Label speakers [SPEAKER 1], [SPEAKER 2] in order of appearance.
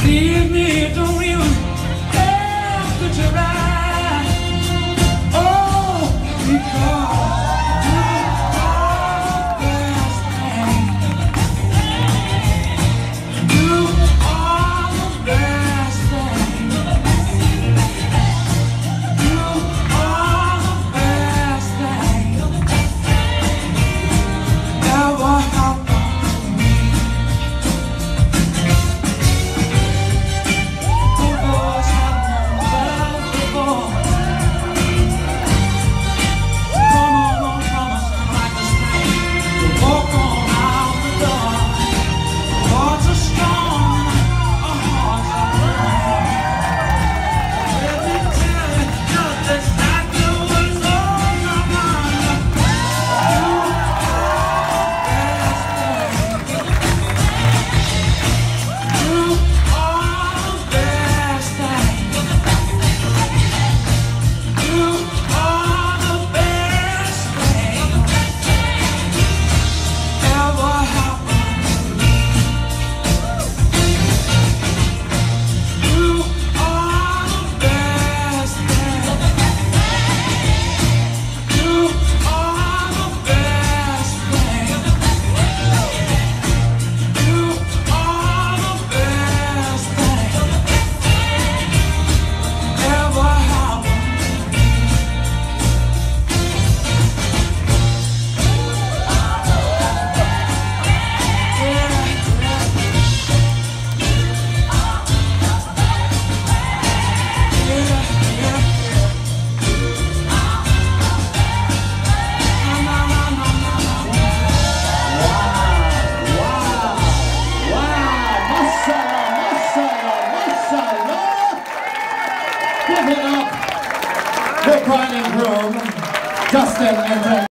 [SPEAKER 1] Leave me, don't you have to try. Oh, because you are the best thing. You are the best thing. You are the best thing ever happened to me.
[SPEAKER 2] Give it up, the bride and groom, Justin and